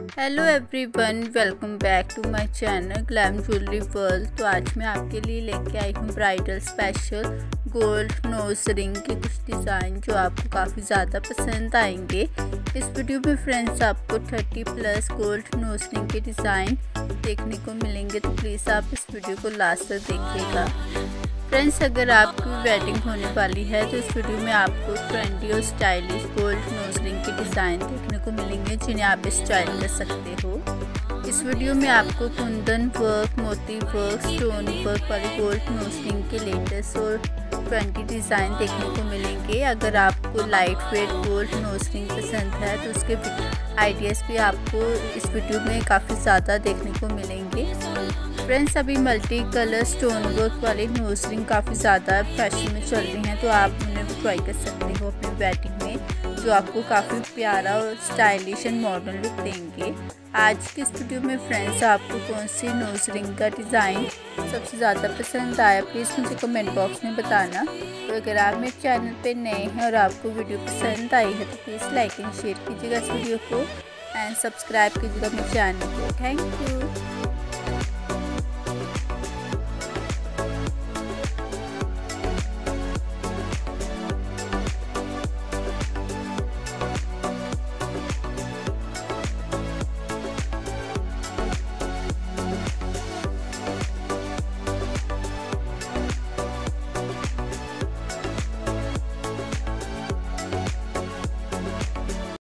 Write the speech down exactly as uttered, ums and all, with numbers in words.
Hello everyone, welcome back to my channel glam jewellery world. तो आज मैं आपके लिए लेके आई हूँ bridal special gold nose ring के कुछ डिज़ाइन जो आपको काफ़ी ज़्यादा पसंद आएंगे। इस वीडियो में फ्रेंड्स आपको तीस प्लस गोल्ड नोज रिंग के डिज़ाइन देखने को मिलेंगे, तो प्लीज़ आप इस वीडियो को लास्ट तक देखिएगा। फ्रेंड्स, अगर आपकी वेडिंग होने वाली है तो इस वीडियो में आपको ट्रेंडी और स्टाइलिश गोल्ड नोज रिंग के डिज़ाइन देखने को मिलेंगे जिन्हें आप स्टाइल कर सकते हो। इस वीडियो में आपको कुंदन वर्क, मोती वर्क, स्टोन वर्क वाली गोल्ड नोज रिंग के लेटेस्ट और ट्वेंटी डिज़ाइन देखने को मिलेंगे। अगर आपको light weight gold nose ring पसंद है तो उसके आइडियाज़ भी आपको इस वीडियो में काफ़ी ज़्यादा देखने को मिलेंगे। फ्रेंड्स, अभी मल्टी कलर स्टोन वर्क वाली नोज रिंग काफ़ी ज़्यादा फैशन में चल रही हैं, तो आप उन्हें भी ट्राई कर सकते हो अपनी वेडिंग में, जो आपको काफ़ी प्यारा और स्टाइलिश एंड मॉडर्न लुक देंगे। आज के इस वीडियो में फ्रेंड्स आपको कौन सी नोज रिंग का डिज़ाइन सबसे ज़्यादा पसंद आया, प्लीज़ मुझे कमेंट बॉक्स में बताना। तो अगर आप मेरे चैनल पे नए हैं और आपको वीडियो पसंद आई है तो प्लीज़ लाइक एंड शेयर कीजिएगा इस वीडियो को एंड सब्सक्राइब कीजिएगा मेरे चैनल को। Thank you.